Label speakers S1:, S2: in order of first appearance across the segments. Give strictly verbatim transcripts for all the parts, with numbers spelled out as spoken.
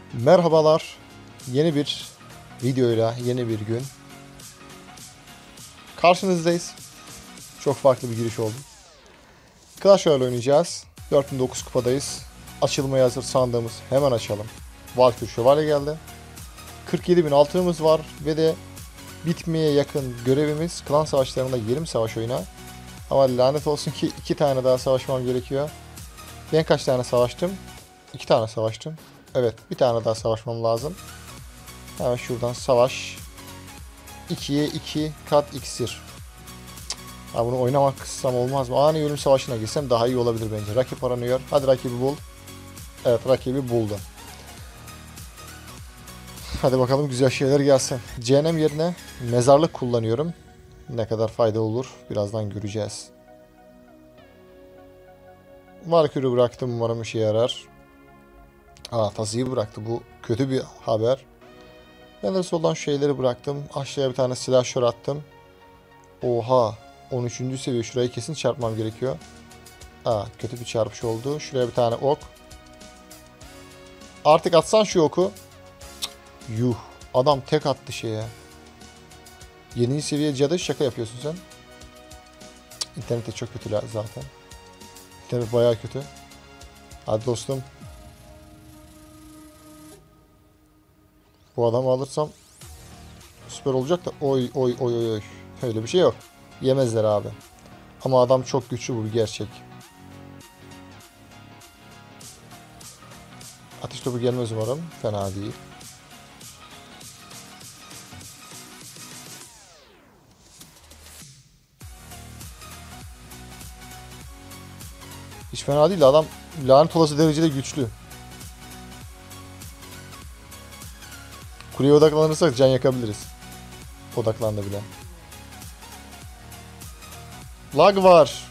S1: Merhabalar. Yeni bir videoyla, yeni bir gün. Karşınızdayız. Çok farklı bir giriş oldu. Clash Royale oynayacağız. dört bin dokuz kupadayız. Açılmaya hazır sandığımız hemen açalım. Valkür Şövalye geldi. kırk yedi bin altınımız var ve de bitmeye yakın görevimiz klan savaşlarında yirmi savaş oyna. Ama lanet olsun ki iki tane daha savaşmam gerekiyor. Ben kaç tane savaştım? iki tane savaştım. Evet, bir tane daha savaşmam lazım. Hemen şuradan savaş. ikiye iki kat iksir. Ha, bunu oynamak kıssam olmaz mı? Ani ölüm savaşına girsem daha iyi olabilir bence. Rakip aranıyor. Hadi rakibi bul. Evet, rakibi buldu. Hadi bakalım güzel şeyler gelsin. Cehennem yerine mezarlık kullanıyorum. Ne kadar fayda olur birazdan göreceğiz. Valkür'ü bıraktım, umarım işe yarar. Aa, Tazı'yı bıraktı, bu kötü bir haber. Ben de soldan şu şeyleri bıraktım. Aşağıya bir tane silahşör attım. Oha, on üçüncü seviye, şurayı kesin çarpmam gerekiyor. Aa, kötü bir çarpış oldu. Şuraya bir tane ok. Artık atsan şu oku. Cık, yuh, adam tek attı şeye. yedinci seviye cadı, şaka yapıyorsun sen. Cık, internette çok kötü zaten. İnternet bayağı kötü. Hadi dostum. Bu adamı alırsam süper olacak da oy oy oy oy oy. Öyle bir şey yok. Yemezler abi. Ama adam çok güçlü, bu bir gerçek. Ateş topu gelmez umarım. Fena değil. Hiç fena değil, adam lanet olası derecede güçlü. Kuleye odaklanırsak can yakabiliriz. Odaklandı bile. Lag var.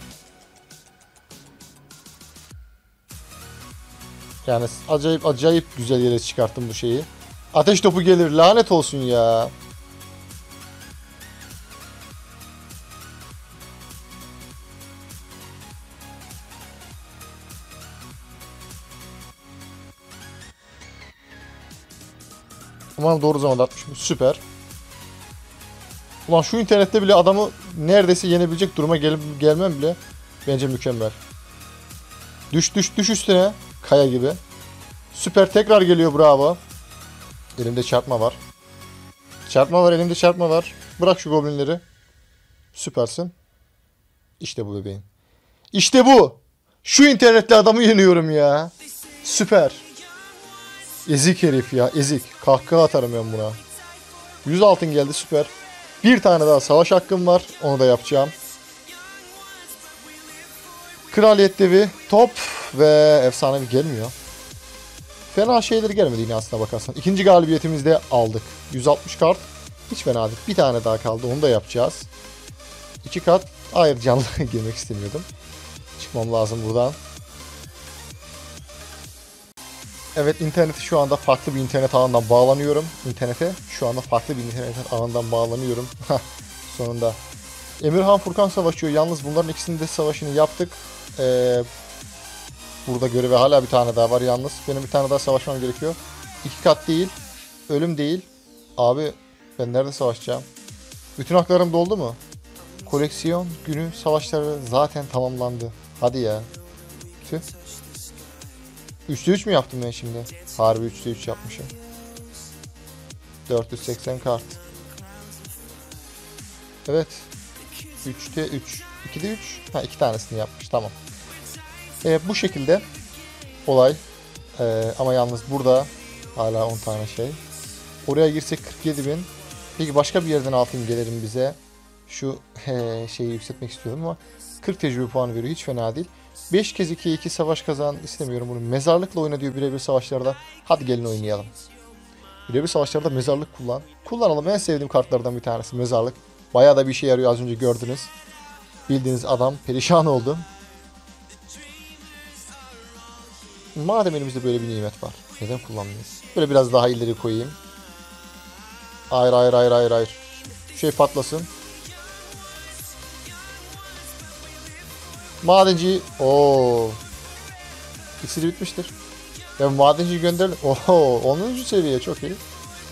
S1: Yani acayip acayip güzel yere çıkarttım bu şeyi. Ateş topu gelir, lanet olsun ya. Umarım doğru zamanda atmışım. Süper. Ulan şu internette bile adamı neredeyse yenebilecek duruma gel gelmem bile bence mükemmel. Düş düş düş üstüne. Kaya gibi. Süper, tekrar geliyor, bravo. Elimde çarpma var. Çarpma var, elimde çarpma var. Bırak şu goblinleri. Süpersin. İşte bu bebeğim. İşte bu. Şu internette adamı yeniyorum ya. Süper. Ezik herif ya, ezik. Kahkaha atarım ben buna. yüz altın geldi, süper. Bir tane daha savaş hakkım var. Onu da yapacağım. Kraliyet devi, top ve efsanevi gelmiyor. Fena şeyleri gelmedi yine aslına bakarsan. İkinci galibiyetimizi de aldık. yüz altmış kart. Hiç fena değil. Bir tane daha kaldı. Onu da yapacağız. İki kat. Hayır, canlı girmek istemiyordum. Çıkmam lazım buradan. Evet, interneti şu anda farklı bir internet ağından bağlanıyorum. İnternete şu anda farklı bir internet ağından bağlanıyorum. Sonunda. Emirhan Furkan savaşıyor. Yalnız bunların ikisinin de savaşını yaptık. Ee, burada görevi hala bir tane daha var yalnız. Benim bir tane daha savaşmam gerekiyor. İki kat değil. Ölüm değil. Abi ben nerede savaşacağım? Bütün haklarım doldu mu? Koleksiyon günü savaşları zaten tamamlandı. Hadi ya. Tüh. üçte üç mü yaptım ben şimdi? Harbi üçte üç yapmışım. dört yüz seksen kart. Evet. üçte üç. ikide üç. Ha, iki tanesini yapmış. Tamam. Ee, bu şekilde olay. Ee, ama yalnız burada hala on tane şey. Oraya girsek kırk yedi bin. Peki başka bir yerden altın gelirim bize. Şu he, şeyi yükseltmek istiyorum ama kırk tecrübe puanı veriyor. Hiç fena değil. beş kez ikiye iki savaş kazan istemiyorum bunu. Mezarlıkla oyna diyor birebir savaşlarda. Hadi gelin oynayalım. Birebir savaşlarda mezarlık kullan. Kullanalım. En sevdiğim kartlardan bir tanesi mezarlık. Bayağı da bir işe yarıyor, az önce gördünüz. Bildiğiniz adam perişan oldu. Madem elimizde böyle bir nimet var, neden kullanmayız? Böyle biraz daha ileri koyayım. Hayır hayır hayır hayır hayır. Şey patlasın. Madenci. Oo. İksiri bitmiştir. Ben madenciyi gönderdim. Oho, onuncu seviye çok iyi.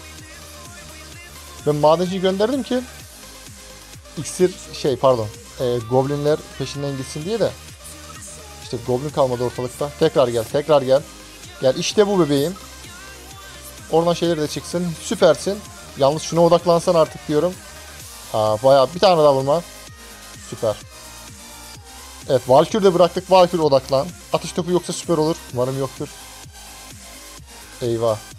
S1: Ben madenciyi gönderdim ki iksir şey pardon e, goblinler peşinden gitsin diye de işte goblin kalmadı ortalıkta. Tekrar gel, tekrar gel. Gel işte bu bebeğim. Oradan şeyler de çıksın. Süpersin. Yalnız şuna odaklansan artık diyorum. Aa, bayağı bir tane daha vurma. Süper. Evet, Valkür de bıraktık. Valkür odaklan. Atış topu yoksa süper olur. Umarım yoktur. Eyvah.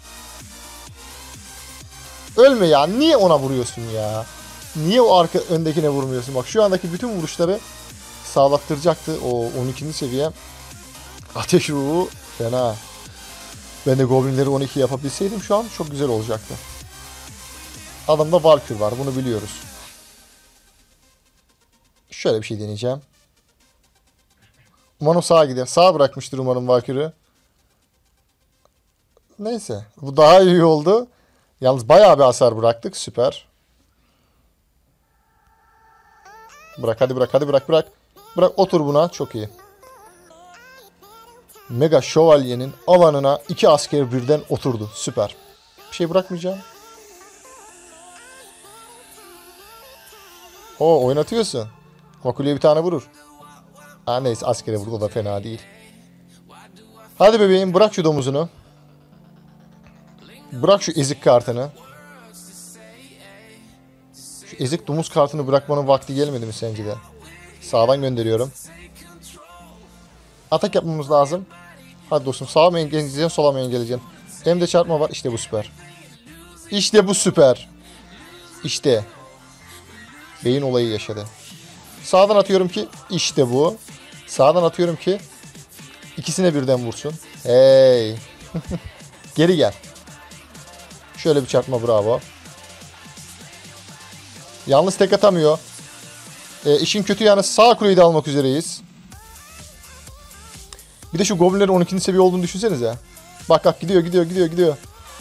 S1: Ölme ya. Niye ona vuruyorsun ya? Niye o arka öndekine vurmuyorsun? Bak şu andaki bütün vuruşları sağlattıracaktı. O on ikinci seviye. Ateş ruhu fena. Ben de goblinleri on iki yapabilseydim şu an çok güzel olacaktı. Adamda Valkür var. Bunu biliyoruz. Şöyle bir şey deneyeceğim. Umarım sağa gider. Sağa bırakmıştır umarım Valkür'ü. Neyse. Bu daha iyi oldu. Yalnız bayağı bir hasar bıraktık. Süper. Bırak hadi bırak hadi bırak bırak. Bırak otur buna. Çok iyi. Mega Şövalye'nin alanına iki asker birden oturdu. Süper. Bir şey bırakmayacağım. Oo, oynatıyorsun. Ama kuleye bir tane vurur. Ha neyse, askere vurdu, o da fena değil. Hadi bebeğim, bırak şu domuzunu. Bırak şu ezik kartını. Şu ezik domuz kartını bırakmanın vakti gelmedi mi sence de? Sağdan gönderiyorum. Atak yapmamız lazım. Hadi dostum, sağa mı engelleyeceksin, sola mı engelleyeceksin? Hem de çarpma var. İşte bu süper. İşte bu süper. İşte. Beyin olayı yaşadı. Sağdan atıyorum ki işte bu. Sağdan atıyorum ki ikisine birden vursun. Hey. Geri gel. Şöyle bir çarpma, bravo. Yalnız tek atamıyor. E, işin kötü yani sağ kuleyi de almak üzereyiz. Bir de şu goblinlerin on ikinci seviye olduğunu düşünsenize. Bak bak, gidiyor gidiyor gidiyor gidiyor.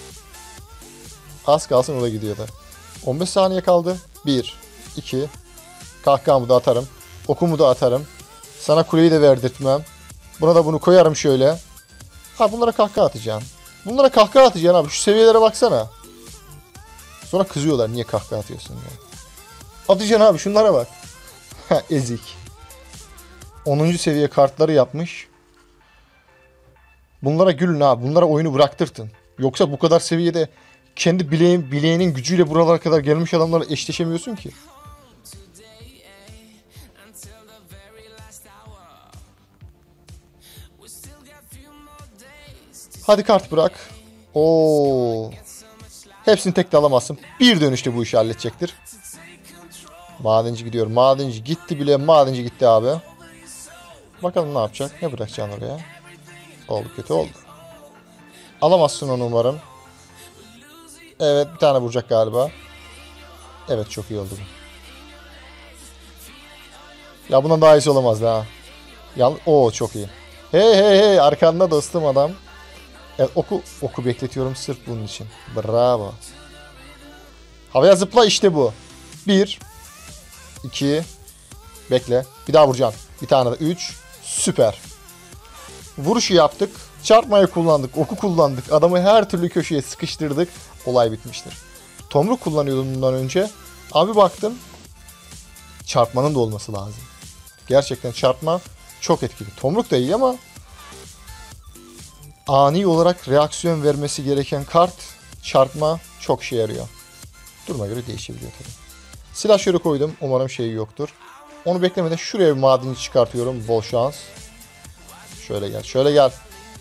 S1: Az kalsın o da gidiyordu. on beş saniye kaldı. bir, iki. Kahkahamı da atarım. Okumu da atarım. Sana kuleyi de verdirtmem. Buna da bunu koyarım şöyle. Ha, bunlara kahkaha atacağım. Bunlara kahkaha atacaksın abi. Şu seviyelere baksana. Sonra kızıyorlar, niye kahkaha atıyorsun diye. Atacaksın abi, şunlara bak. Ha, ezik. onuncu seviye kartları yapmış. Bunlara gülün abi. Bunlara oyunu bıraktırtın. Yoksa bu kadar seviyede kendi bileğin, bileğinin gücüyle buralara kadar gelmiş adamlarla eşleşemiyorsun ki. Hadi kart bırak. Oo. Hepsini tek de alamazsın. Bir dönüşte bu işi halledecektir. Madenci gidiyor. Madenci gitti bile. Madenci gitti abi. Bakalım ne yapacak. Ne bırakacaksın oraya? Oldu, kötü oldu. Alamazsın onu umarım. Evet, bir tane vuracak galiba. Evet, çok iyi oldu bu. Ya bundan daha iyisi olamazdı ha. Yalnız o çok iyi. Hey hey hey, arkanda dostum adam. Evet, oku oku bekletiyorum sırf bunun için. Bravo. Havaya zıpla, işte bu. Bir. iki. Bekle. Bir daha vuracağım. Bir tane de. Üç. Süper. Vuruşu yaptık. Çarpmayı kullandık. Oku kullandık. Adamı her türlü köşeye sıkıştırdık. Olay bitmiştir. Tomruk kullanıyordum bundan önce. Abi baktım. Çarpmanın da olması lazım. Gerçekten çarpma çok etkili. Tomruk da iyi ama ani olarak reaksiyon vermesi gereken kart, çarpma çok işe yarıyor. Duruma göre değişebiliyor tabii. Silahşörü koydum. Umarım şeyi yoktur. Onu beklemeden şuraya bir madeni çıkartıyorum. Bol şans. Şöyle gel. Şöyle gel.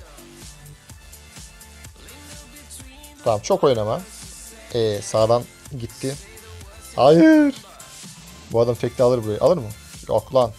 S1: Tamam, çok oynama. Ee, sağdan gitti. Hayır. Bu adam tekte alır burayı. Alır mı? Yok lan.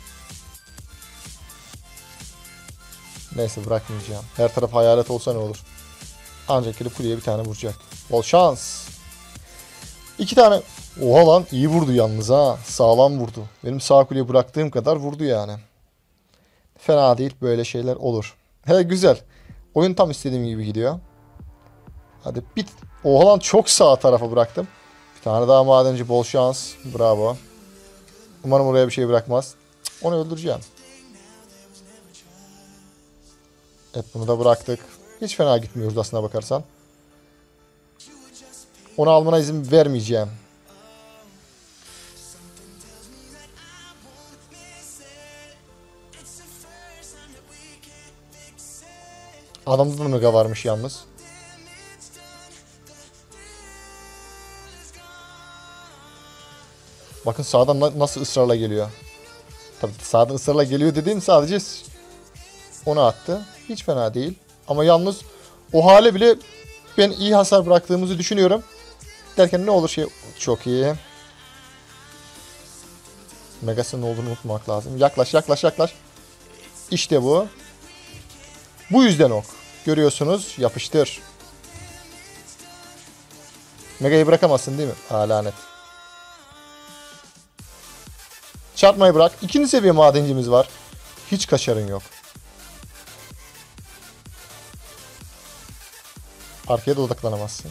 S1: Neyse, bırakmayacağım. Her taraf hayalet olsa ne olur. Ancak gelip kuleye bir tane vuracak. Bol şans. İki tane. Oha lan, iyi vurdu yalnız ha. Sağlam vurdu. Benim sağ kuleye bıraktığım kadar vurdu yani. Fena değil, böyle şeyler olur. He, güzel. Oyun tam istediğim gibi gidiyor. Hadi bit. Oha lan, çok sağ tarafa bıraktım. Bir tane daha madenci, bol şans. Bravo. Umarım oraya bir şey bırakmaz. Onu öldüreceğim. Evet, bunu da bıraktık. Hiç fena gitmiyoruz aslına bakarsan. Onu almana izin vermeyeceğim. Adamda da mega varmış yalnız. Bakın sağdan na nasıl ısrarla geliyor. Tabii sağdan ısrarla geliyor dediğim sadece onu attı. Hiç fena değil. Ama yalnız o hale bile ben iyi hasar bıraktığımızı düşünüyorum. Derken ne olur şey çok iyi. Megas'ın olduğunu unutmamak lazım. Yaklaş yaklaş yaklaş. İşte bu. Bu yüzden ok. Görüyorsunuz. Yapıştır. Mega'yı bırakamazsın değil mi? Ha lanet. Çarpmayı bırak. İkinci seviye madencimiz var. Hiç kaçarın yok. Arkaya da odaklanamazsın.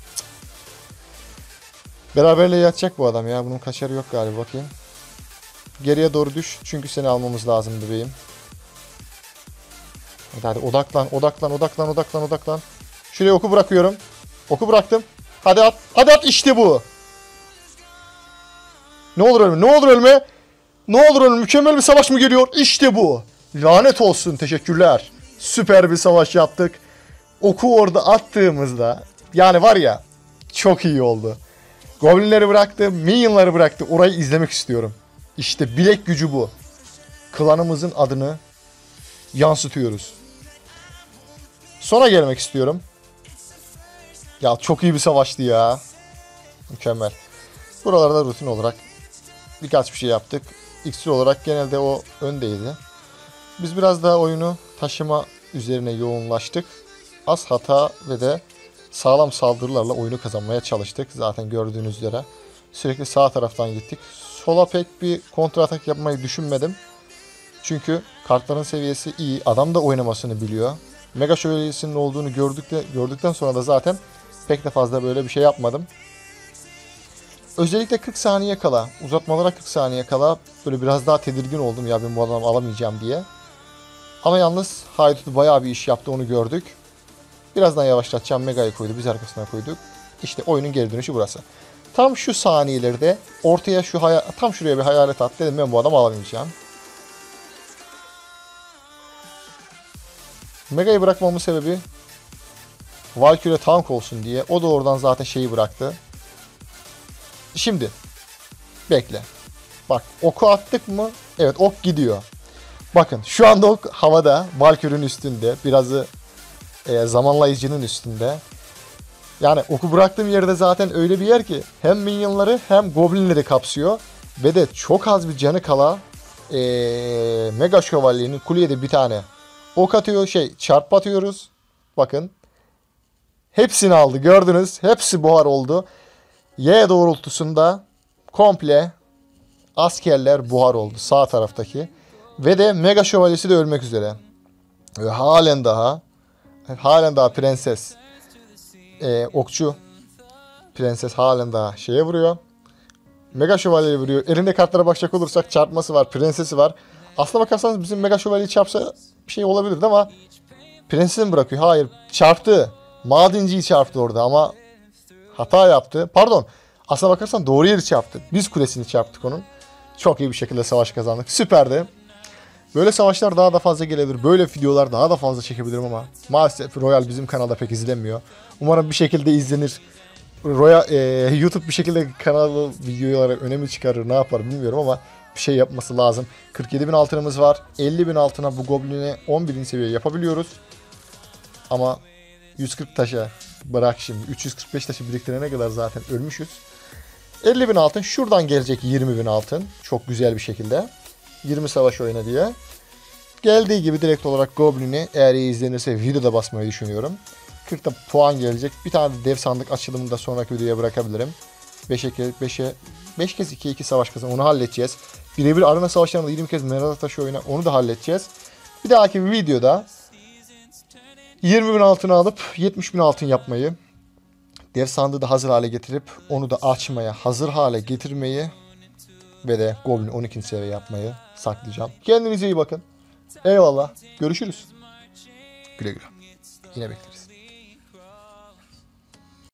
S1: Beraberle yatacak bu adam ya. Bunun kaçarı yok galiba. Bakayım. Geriye doğru düş. Çünkü seni almamız lazım bebeğim. Hadi hadi odaklan, odaklan, odaklan, odaklan, odaklan. Şuraya oku bırakıyorum. Oku bıraktım. Hadi at, hadi at, işte bu. Ne olur ölme, ne olur ölme. Ne olur ölme, mükemmel bir savaş mı geliyor? İşte bu. Lanet olsun, teşekkürler. Süper bir savaş yaptık. Oku orada attığımızda, yani var ya, çok iyi oldu. Goblinleri bıraktı, minionları bıraktı. Orayı izlemek istiyorum. İşte bilek gücü bu. Klanımızın adını yansıtıyoruz. Sona gelmek istiyorum. Ya çok iyi bir savaştı ya. Mükemmel. Buralarda rutin olarak birkaç bir şey yaptık. İksir olarak genelde o öndeydi. Biz biraz daha oyunu taşıma üzerine yoğunlaştık. Az hata ve de sağlam saldırılarla oyunu kazanmaya çalıştık. Zaten gördüğünüz üzere. Sürekli sağ taraftan gittik. Sola pek bir kontra atak yapmayı düşünmedim. Çünkü kartların seviyesi iyi. Adam da oynamasını biliyor. Mega şövalyesinin olduğunu gördük de, gördükten sonra da zaten pek de fazla böyle bir şey yapmadım. Özellikle kırk saniye kala, uzatmalara kırk saniye kala böyle biraz daha tedirgin oldum ya ben bu adamı alamayacağım diye. Ama yalnız Haydut bayağı bir iş yaptı, onu gördük. Birazdan yavaşlatacağım, Mega'yı koydu, biz arkasına koyduk. İşte oyunun geri dönüşü burası. Tam şu saniyelerde ortaya şu tam şuraya bir hayalet at dedim, ben bu adamı alamayacağım. Mega'yı bırakmamın sebebi Valkyrie tank olsun diye. O da oradan zaten şeyi bıraktı. Şimdi bekle. Bak oku attık mı? Evet, ok gidiyor. Bakın şu anda ok havada. Valkyrie'nin üstünde. Birazı e, zamanlayıcının üstünde. Yani oku bıraktığım yerde zaten öyle bir yer ki hem minyonları hem goblinleri kapsıyor. Ve de çok az bir canı kala e, Mega Şövalye'nin kuleye de bir tane ok atıyor. Şey çarp atıyoruz. Bakın. Hepsini aldı, gördünüz. Hepsi buhar oldu. Y doğrultusunda komple askerler buhar oldu sağ taraftaki. Ve de Mega Şövalyesi de ölmek üzere. Ve halen daha halen daha prenses e, okçu prenses halen daha şeye vuruyor. Mega Şövalye'ye vuruyor. Elinde kartlara bakacak olursak çarpması var, prensesi var. Aslına bakarsanız bizim Mega Şövalye'yi çarpsa bir şey olabilirdi ama prensesi mi bırakıyor? Hayır, çarptı. Madenciyi çarptı orada ama hata yaptı. Pardon. Aslına bakarsan doğru yeri çarptı. Biz kulesini çarptık onun. Çok iyi bir şekilde savaş kazandık. Süperdi. Böyle savaşlar daha da fazla gelebilir. Böyle videolar daha da fazla çekebilirim ama maalesef Royal bizim kanalda pek izlenmiyor. Umarım bir şekilde izlenir. Royal, e, YouTube bir şekilde kanalı videolara önemi çıkarır. Ne yapar bilmiyorum ama bir şey yapması lazım. kırk yedi bin altınımız var. elli bin altına bu Goblin'i on birinci seviye yapabiliyoruz. Ama yüz kırk taşa bırak şimdi. üç yüz kırk beş taşı biriktirene kadar zaten ölmüşüz. elli bin altın. Şuradan gelecek yirmi bin altın. Çok güzel bir şekilde. yirmi savaş oyna diye. Geldiği gibi direkt olarak Goblin'i eğer iyi izlenirse videoda basmayı düşünüyorum. kırkta puan gelecek. Bir tane de dev sandık açılımını da sonraki videoya bırakabilirim. beşe beşe beş kez ikiye iki savaş kazan. Onu halledeceğiz. Birebir arena savaşlarında yirmi kez Merada taşı oyna. Onu da halledeceğiz. Bir dahaki bir videoda yirmi bin altını alıp yetmiş bin altın yapmayı, dev sandığı da hazır hale getirip onu da açmaya hazır hale getirmeyi ve de Goblin on ikinci seviye yapmayı saklayacağım. Kendinize iyi bakın. Eyvallah. Görüşürüz. Güle güle. yine bekleriz.